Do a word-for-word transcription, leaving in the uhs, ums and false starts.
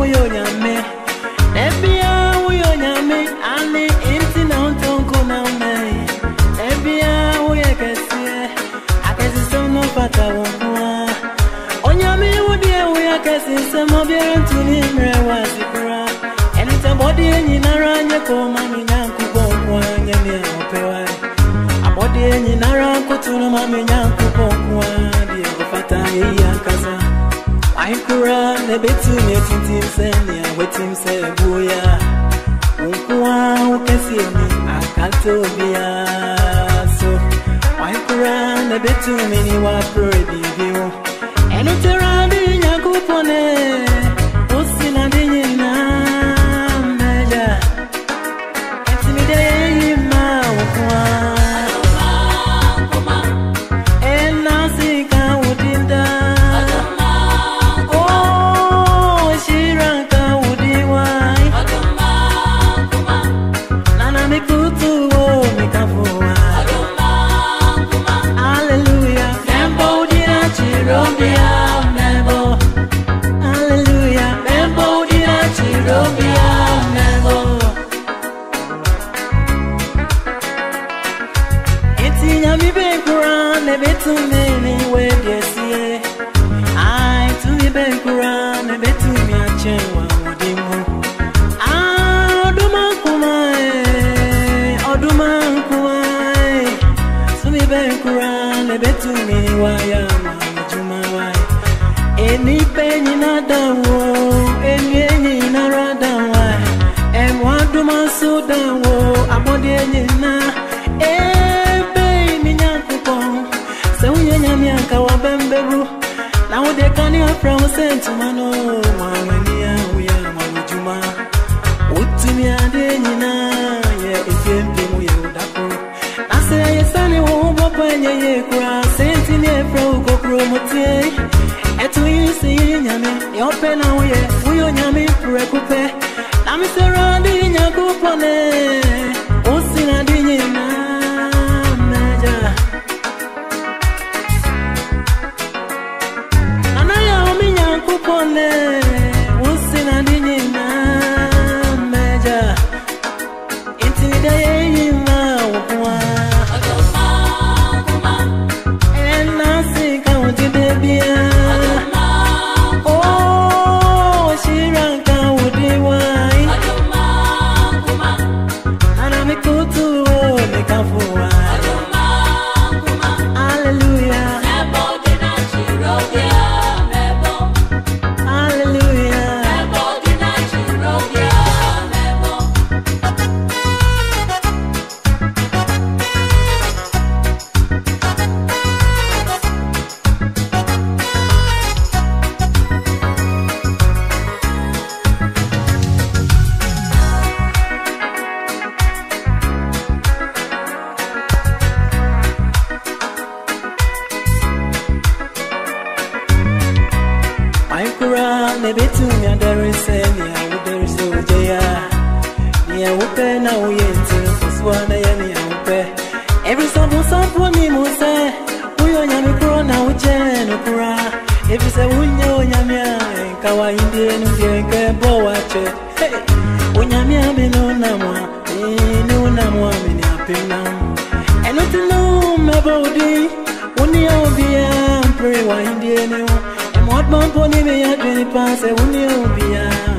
uyo nyame ebia uyo nyame ani inti na ontonko na me ebia uyo kesie akesi sono pata wonwa onyame wodi uyo kesi semo biere ntuni mre wasikura anytime body nyinara nye ko mami nyanku bonkwa nyame opewa abodi nyinara kutunu mami nyanku bonkwa die ofata ye akaza Aikura nebetu netintim senya wetim se buya unkwa ukesi mi akatobia so Aikura nebetu mini wa prodi biwo eniterandi nyakupone usina dinyina meja etimide yima unkwa to me where you see I to me bank around and bet to me a chain one demo ah do man kumai oh do man kumai to me bank around and bet to me why I'm juma why any penny not down any any not run down why and one do man so down I'm on the end now Nyamianka wa bembebu na ude kani afra usentumano mwamania uya mwamujuma utumi ade nyina ye efempe mu ye udako ase ye sani wo bopa nye ye kura senti ne afra ukokro mutie etu yisi nyame yope na uye uyo nyame prekupe na misera ade nyakupone usina ade nyina meja Kupone usina dinyina meja intimida yeyima wakwa agama kuma enasi kaunti debia agama oh shiranka udiwai agama kuma ana mikutu nikafuwa agama kuma hallelujah nebo dina chirobia Nebetu mi adare se ni awudare se ujeya ni awupe na uyente kuswana ya ni awupe every sample sample ni muse uyo nyami kuro na uje no kura every se unyo nyami nka wa indie nje nke bo wache hey unyami ameno na mwa ni na mwa mini apena eno tinu mebodi uni obia mpre wa indie ni What man pony me a twenty pass a winnie obia